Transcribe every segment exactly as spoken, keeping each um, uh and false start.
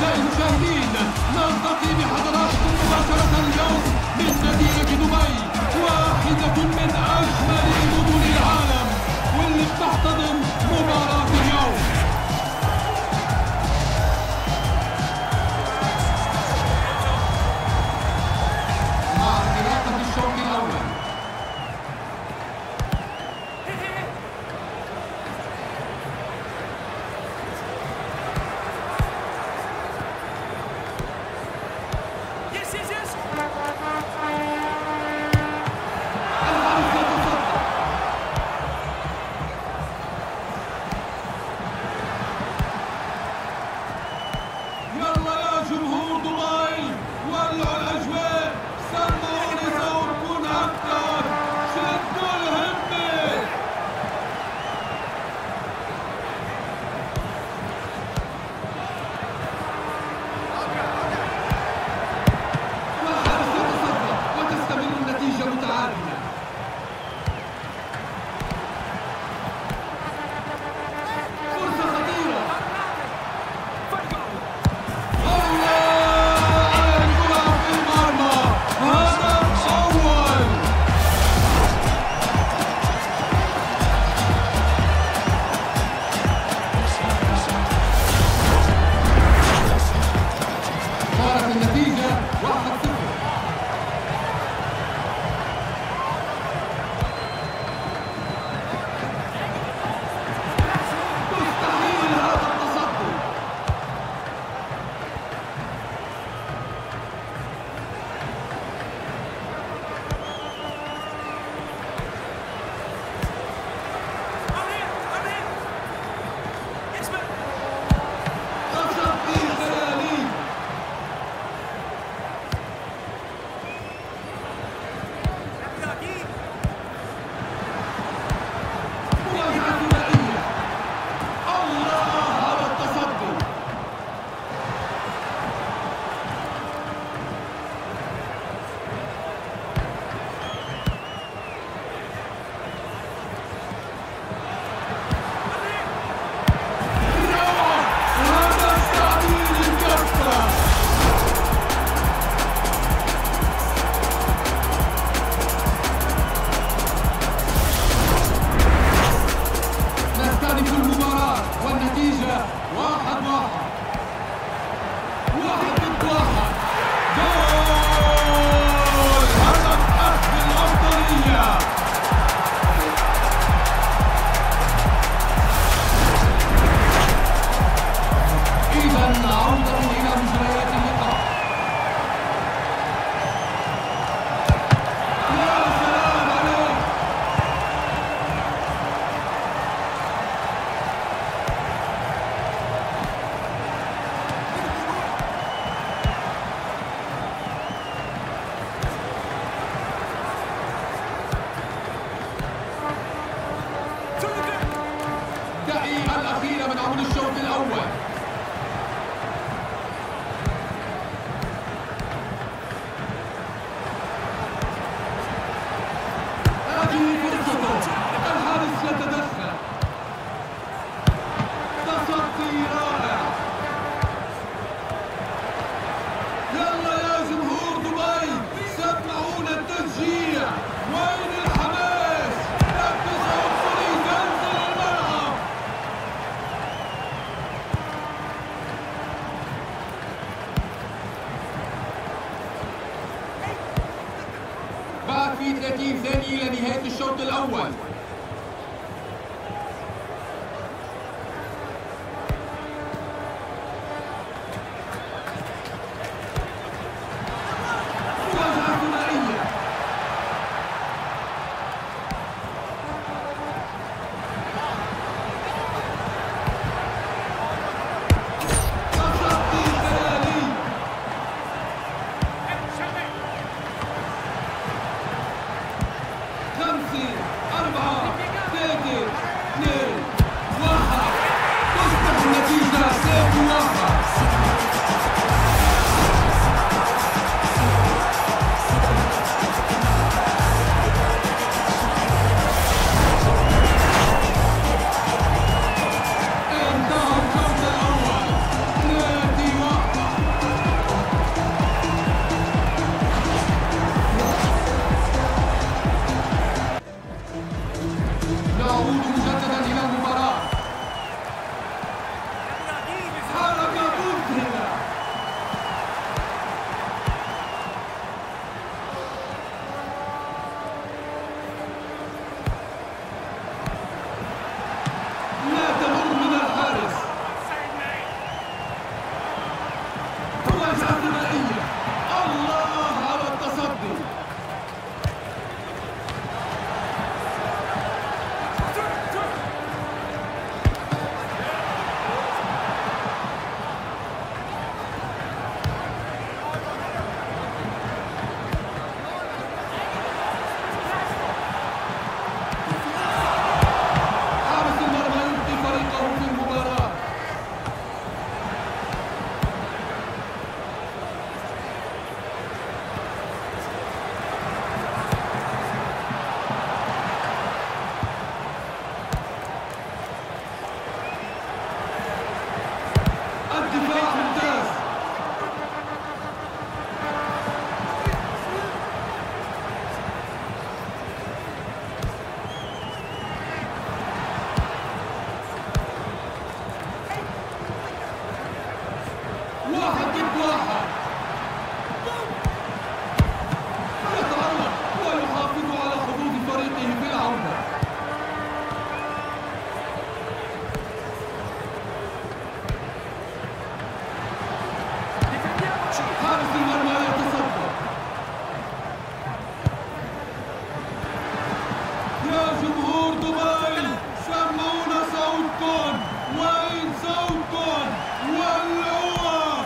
أعزائي المشاهدين، نلتقي بحضراتكم مباشرة اليوم من مدينة دبي، واحدة من أجمل مدن العالم، واللي بتحتضن مباراة اليوم. مع انطلاقة الشوط الأول. الدقيقة الأخيرة من عمر الشوط الأول. هذه فرصته، الحارس يتدخل. تصدي رائع. يلا يا جمهور دبي، سمعونا التشجيع. وين الحماس؟ نفذ عنصري ينزل الملعب. بعد في ثلاثين ثانية لنهاية الشوط الأول. خمسة أربعة مواجهة ثنائية. الله على التصدي. الدفاع ممتاز. واحد ضد واحد. يتألق ويحافظ على حظوظ فريقه في العودة. حارس المرمى يتصدى. يا جمهور دبي، سمعونا صوتكم. وين صوتكم؟ ولعوها.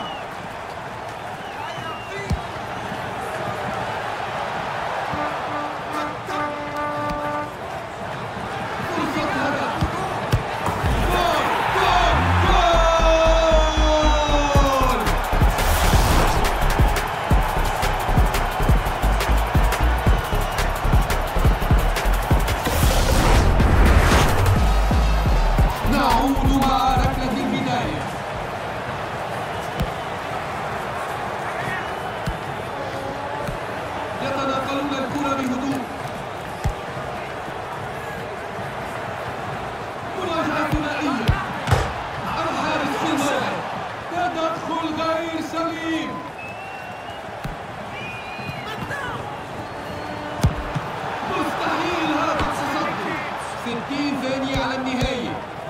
فرصة هدف. جول جول جول. نعود مع ركلة البداية. يتناقلون الكرة بهدوء. مواجهة ثنائية. الحارس في الموقع. تدخل غير سليم. مستحيل هذا التصدي. ستين ثانية على النهاية.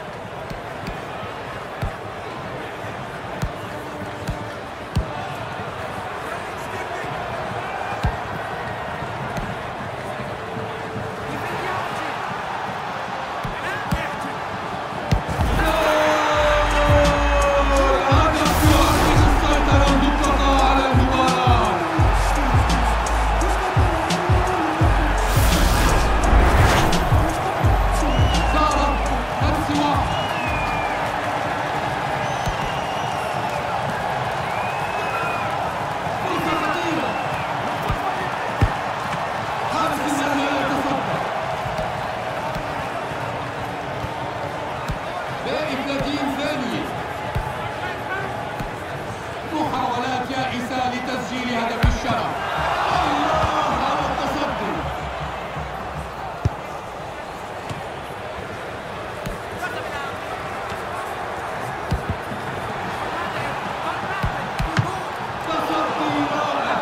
ثلاثين ثانية. محاولات يائسة لتسجيل هدف الشرف. الله على التصدي. تصدي رائع.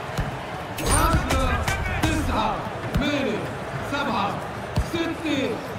عشرة تسعة ثمانية سبعة ستة